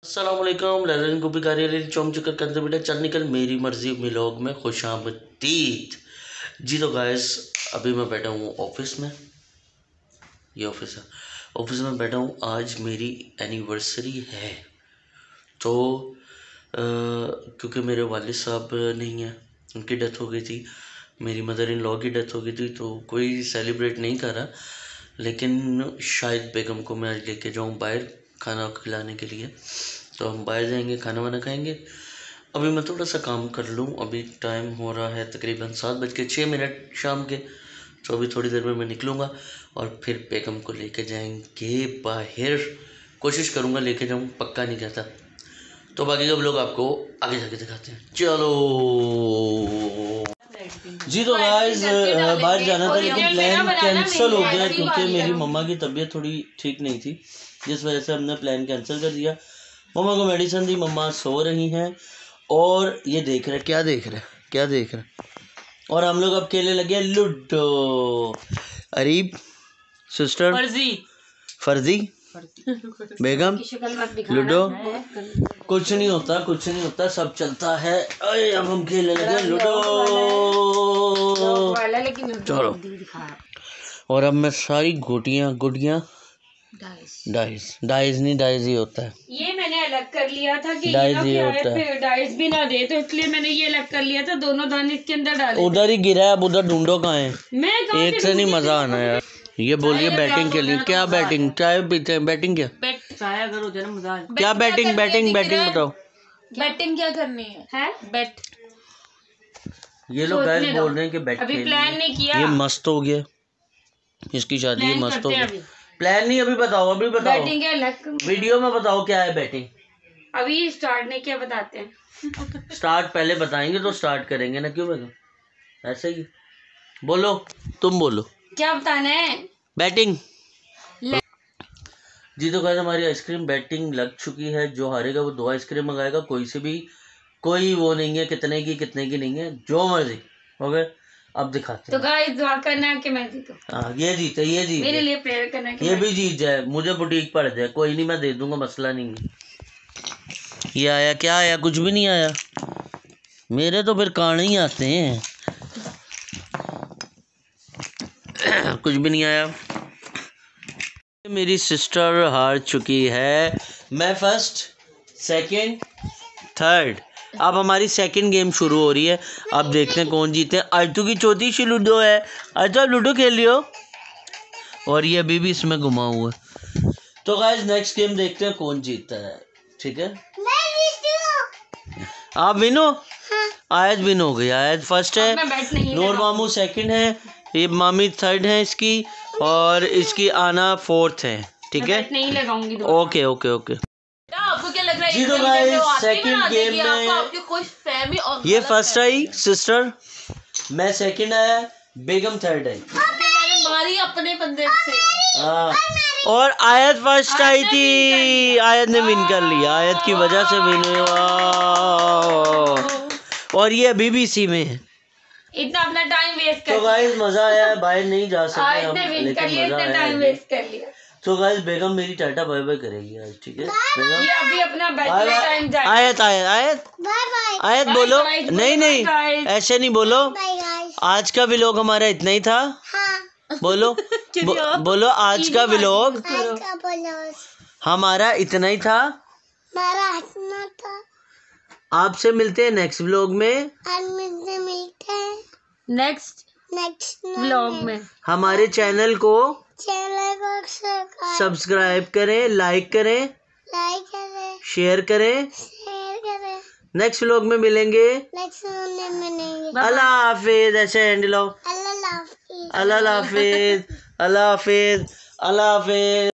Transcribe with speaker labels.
Speaker 1: अस्सलामुअलैकुम ललन गोभी कार्यालय चौम चक्कर करते बेटा चल निकल मेरी मर्जी व्लॉग में खुशामदीद। जी तो गाइस अभी मैं बैठा हूँ ऑफिस में, ये ऑफिस है, ऑफिस में बैठा हूँ। आज मेरी एनिवर्सरी है तो क्योंकि मेरे वालिद साहब नहीं हैं, उनकी डेथ हो गई थी, मेरी मदर इन लॉ की डेथ हो गई थी, तो कोई सेलिब्रेट नहीं कर रहा। लेकिन शायद बेगम को मैं आज लेके जाऊँ बाहर खाना खिलाने के लिए, तो हम बाहर जाएंगे, खाना वाना खाएंगे। अभी मैं थोड़ा सा काम कर लूँ, अभी टाइम हो रहा है तकरीबन 7:06 शाम के, तो अभी थोड़ी देर में मैं निकलूँगा और फिर बेगम को लेके जाएंगे बाहर। कोशिश करूँगा लेके जाऊँ, पक्का नहीं कहता। तो बाकी सब लोग आपको आगे जाके दिखाते हैं, चलो। जी तो गाइस बाहर जाना था लेकिन प्लान कैंसिल हो गया क्योंकि मेरी मम्मा की तबीयत थोड़ी ठीक नहीं थी, जिस वजह से हमने प्लान कैंसिल कर दिया। मम्मा को मेडिसिन दी, मम्मा सो रही हैं और ये देख रहे क्या देख रहे और हम लोग अब खेलने लगे लूडो। अरीब सिस्टर फर्जी बेगम लूडो, कुछ नहीं होता सब चलता है। अरे अब हम खेलने लगे लूडो, चलो। और अब मैं सारी गुटियाँ डाइस ही होता है,
Speaker 2: ये मैंने अलग कर लिया था कि डाइस ही होता है, फिर डाइस भी ना दे, तो इसलिए मैंने ये अलग कर लिया था, दोनों दाने इसके अंदर डाले।
Speaker 1: उधर ही गिरा है, अब उधर ढूंढो कहाँ है,
Speaker 2: मैं
Speaker 1: एक से नहीं मजा आना यार। ये बोलिए बैटिंग के लिए क्या बैटिंग, चाय पीते हैं, बैटिंग क्या
Speaker 2: चाय अगर हो जाए ना मजा आए।
Speaker 1: क्या बैटिंग बताओ,
Speaker 2: बैटिंग क्या करनी है बैट।
Speaker 1: ये लोग गाइस बोल रहे हैं कि बैट
Speaker 2: अभी प्लान नहीं किया,
Speaker 1: ये मस्त हो गया, इसकी शादी मस्त हो गई। प्लान नहीं, अभी बताओ
Speaker 2: बैटिंग क्या
Speaker 1: वीडियो में बताओ क्या है बैटिंग।
Speaker 2: अभी स्टार्ट नहीं किया, बताते हैं।
Speaker 1: स्टार्ट पहले बताएंगे तो स्टार्ट करेंगे ना, क्यों बताओ ऐसे ही बोलो, तुम बोलो
Speaker 2: क्या बताना है।
Speaker 1: बैटिंग। जी तो गाइस हमारी आइसक्रीम बैटिंग लग चुकी है, जो हारेगा वो 2 आइसक्रीम मंगाएगा, कोई से भी, कोई वो नहीं है कितने की नहीं है, जो मर्जी हो गए। अब दिखाते
Speaker 2: हैं। तो गाइस दुआ करना कि मैं जीतूं।
Speaker 1: हाँ ये जीते
Speaker 2: मेरे लिए प्रेयर करना कि
Speaker 1: ये भी जीत जाए, मुझे बुटीक पड़ जाए, कोई नहीं मैं दे दूंगा, मसला नहीं है। ये आया क्या आया, कुछ भी नहीं आया, मेरे तो फिर कान ही आते हैं। कुछ भी नहीं आया। मेरी सिस्टर हार चुकी है, मैं फर्स्ट सेकंड थर्ड। अब हमारी सेकंड गेम शुरू हो रही है, अब देखते हैं कौन जीते हैं। अर्तु की चौथी सी लूडो है, अर्तु आप लूडो खेल लियो, और ये अभी भी इसमें घुमा हुआ है। तो गाइस नेक्स्ट गेम देखते हैं कौन जीतता है, ठीक है। आप विनो, आयत विन हो गई, आयत फर्स्ट है, नूर मामू सेकंड है, ये मामी थर्ड है इसकी, और इसकी आना फोर्थ है, ठीक है।
Speaker 2: नहीं लगाऊंगी
Speaker 1: ओके।
Speaker 2: आपको क्या लग रहा है
Speaker 1: जी तो गाइस सेकंड गेम में ये फर्स्ट आई सिस्टर, मैं सेकंड आया, बेगम थर्ड आई,
Speaker 2: हमारी अपने बंदे से।
Speaker 1: हाँ, और आयत फर्स्ट आई थी, आयत ने विन कर लिया, आयत की वजह से विन हुआ, और ये अभी भी इसी में है।
Speaker 2: इतना अपना टाइम वेस्ट कर,
Speaker 1: तो गाइस मजा आया, बाहर नहीं जा सकते हम,
Speaker 2: लेकिन मजा आया, टाइम वेस्ट कर लिया।
Speaker 1: तो गाइस बेगम मेरी टाटा बाय बाय करेगी आज, ठीक है बेगम।
Speaker 2: ये अभी अपना बैठने टाइम जाए।
Speaker 1: आयत बोलो, नहीं ऐसे नहीं बोलो, आज का व्लॉग हमारा इतना ही था। बोलो बोलो आज का व्लॉग हमारा इतना ही था, आपसे मिलते हैं नेक्स्ट व्लॉग में,
Speaker 2: नेक्स्ट व्लॉग में।
Speaker 1: हमारे चैनल को सब्सक्राइब करें, लाइक करें, शेयर करें। नेक्स्ट व्लॉग में मिलेंगे। अल्लाह हाफिज, ऐसे हैंड लो, अल्लाह हाफिज, अल्लाह हाफिज।